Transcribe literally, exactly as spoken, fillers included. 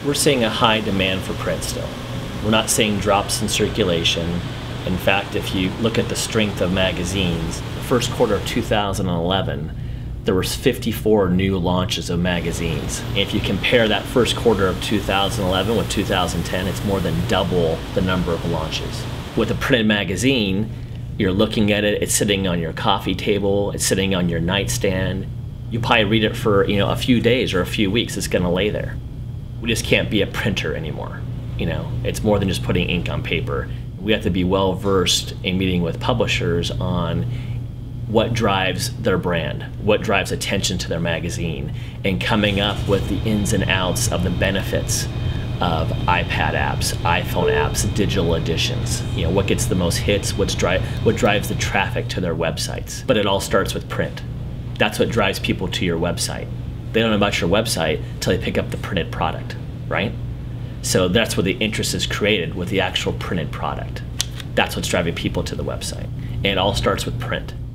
We're seeing a high demand for print still. We're not seeing drops in circulation. In fact, if you look at the strength of magazines, the first quarter of two thousand eleven, there was fifty-four new launches of magazines. And if you compare that first quarter of two thousand eleven with two thousand ten, it's more than double the number of launches. With a printed magazine, you're looking at it, it's sitting on your coffee table, it's sitting on your nightstand. You probably read it for you know a few days or a few weeks, it's gonna lay there. We just can't be a printer anymore. You know, it's more than just putting ink on paper. We have to be well versed in meeting with publishers on what drives their brand, what drives attention to their magazine, and coming up with the ins and outs of the benefits of iPad apps, iPhone apps, digital editions. You know, what gets the most hits, what's dri what drives the traffic to their websites. But it all starts with print. That's what drives people to your website. They don't know about your website until they pick up the printed product, right? So that's where the interest is created, with the actual printed product. That's what's driving people to the website. And it all starts with print.